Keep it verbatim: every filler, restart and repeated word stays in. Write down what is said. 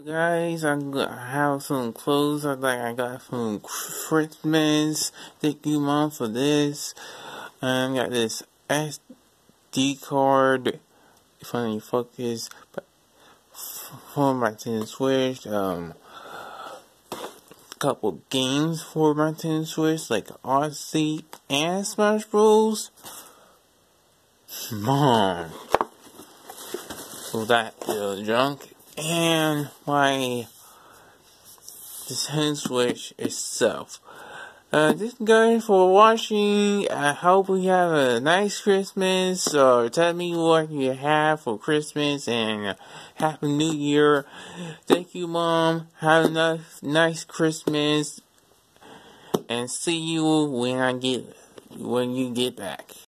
Guys, I got- I have some clothes I like I got from Christmas. Thank you, Mom, for this. Um, got this S D card. Funny focus, but for my Nintendo Switch. Um, couple games for my Nintendo Switch, like Odyssey and Smash Bros. Mom, so that little junk and my Nintendo Switch itself. Uh, thank you guys for watching. I hope you have a nice Christmas, or tell me what you have for Christmas, and Happy New Year. Thank you, Mom. Have a nice, nice Christmas, and see you when I get, when you get back.